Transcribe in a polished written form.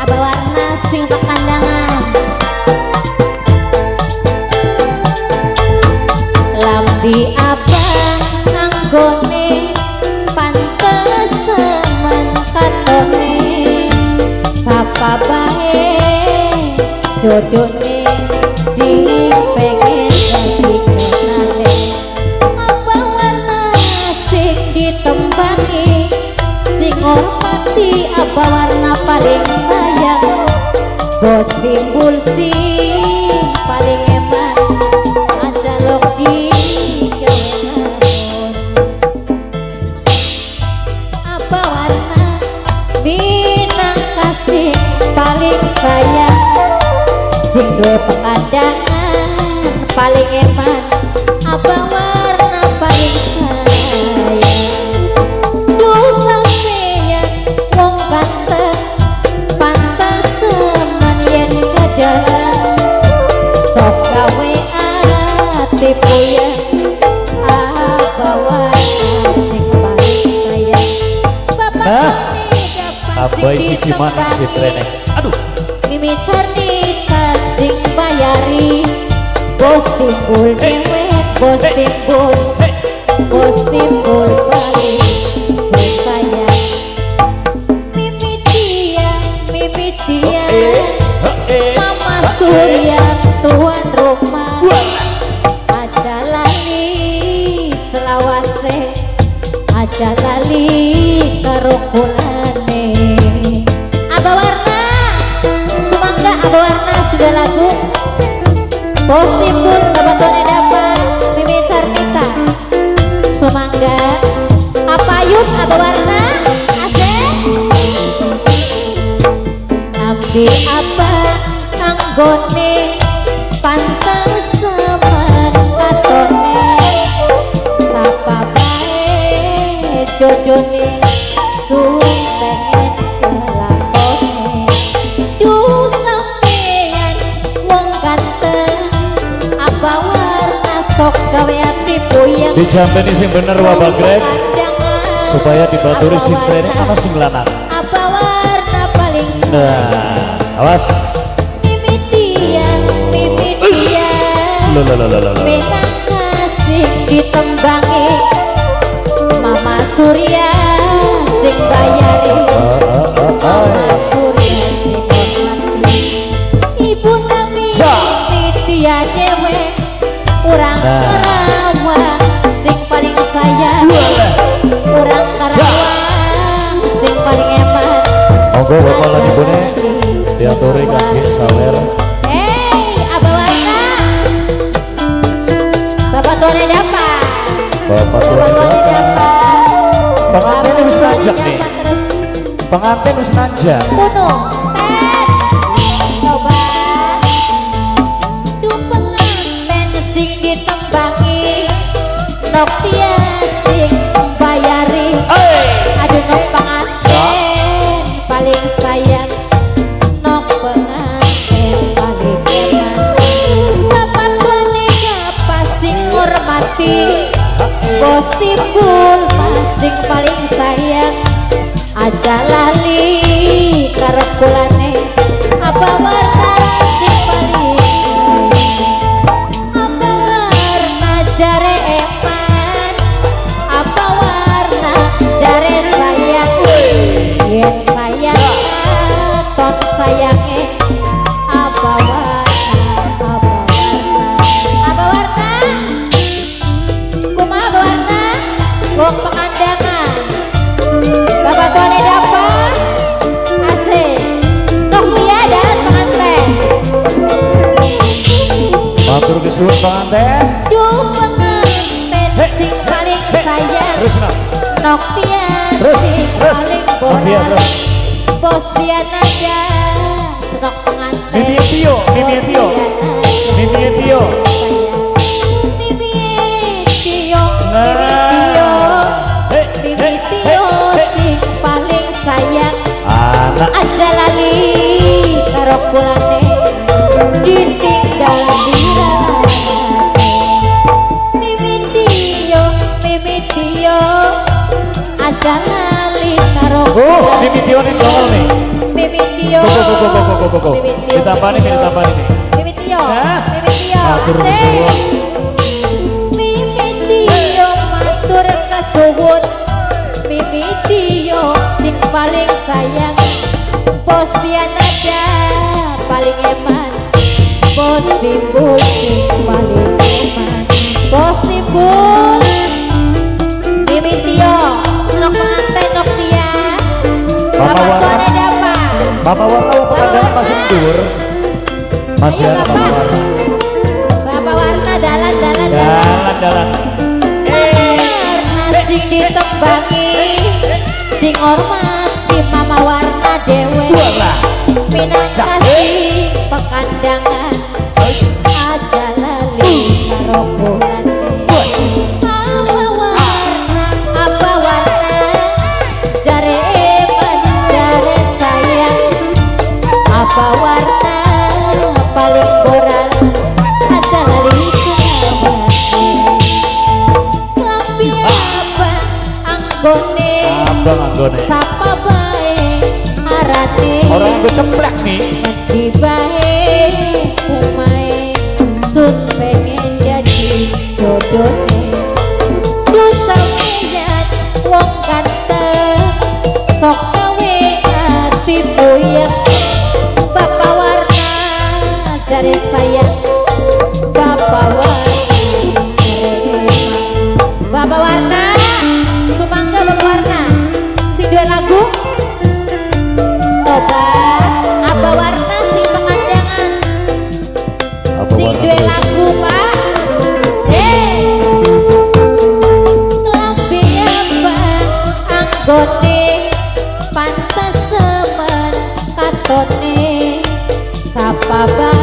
Abah Warna sing pekandangan lambi abang anggone pantes semen katone sapa bae jodone sing pengen dadi kenale Abah Warna sing ditembangi sing hormati Abah Warna paling sayang bos timbul sing paling eman aja lok di Abah Warna binang kasih paling sayang sing duwe pekandangan paling eman Abah Warna paling sayang duh sampeyan wong ganteng pantas teman yen kedalan sok gawe ati puyeng Abah Warna sing paling sayang bapak Abah isi gimana si trennya aduh Mimi cerita sing bayari bos timbul dewe bos timbul balik bersayang Mimi dia Mama Surya tuan rumah aja lali selawase aja lali karukulane Abah Warna Sumangga Abah Warna sudah lagu bos timbul bapak tone dapat Mimi Carnita Sumangga apa yuk Abah Warna asik ambi apa anggone pantes semen katone sapa bae jodone sung pengen kelakone duh sampeyan wong ganteng Abah Warna sok gawe ati puyeng dijampeni sing bener wabah grek supaya dibaturi si trennya ana sing lanang Abah Warna paling nah awas mimitian memang kasih ditembangi Mama Surya sing bayari Mama Surya sing hormati Ibu Nami mimitia cewek urang Karawang sing paling sayang urang Karawang sing paling hebat monggo bapak lan ibune diaturi kangge sawer Abah Warna Bapak tuane dapat bapak tuane dapat pengantin wis nanjak nih pengantin wis nanjak Kuno coba du pengantin sing ditembangi Noktia sing bayari aduh nok pengantin paling sayang nok pengantin paling eman bapak tuane dapat sing ngormati bos timbul masing paling sayang aja lali karekulane Abah Warna sing paling Abah Warna jare eman Abah Warna jare sayang yen sayang ton sayange Abah Warna Abah Warna kumaha Abah Warna wong pekandangan bapak tuane dapat asik nok tiada pengantin matur kesuwun pengantin duh pengantin sing paling sayang terus nok tiada terus sing paling dia bola terus bos dia aja nok pengantin Mimi Tio Mimi Tio sing paling sayang anak aja lali karo kulane ditinggal dirate Mimi Tio aja lali karo Mimi Tio nih Mimi Mimintio. Ditambah ini. Mimintio. Nah. Mimintio. Matur kesuwun. Mimintio matur kesuwun. Mimintio sing paling sayang. Bos Dianada paling eman. Bos Timbul sing paling eman. Bos Timbul. Mimintio nok pengantin nok dia. Bapak tuane dapa. Bapak Warna pemandangan masih mundur. Masih Ayo, ada Bapak. Bapak Warna. Bapak Warna dalan. Jalan. Warna sing ditembangi sing hormati Mama Warna dewe minangkasi pekandangan aja lali karo bulane apa warna jare eman jare sayang apa warna paling boral aja lali sunamati lambi abang anggone sapa bae arane orang gue ceplak nih. ngendi bae umae sun pengen jadi jodohne dosa menyat wong ganteng sok gawe ati buyang Bapak Warna jare sayang Bapak Warna Bapak Warna sumangga Bapak Warna sing dua lagu tobat Abah Warna sing pemandangan sing dua lagu Pak lambe abang anggone pantes temen katone sapa bae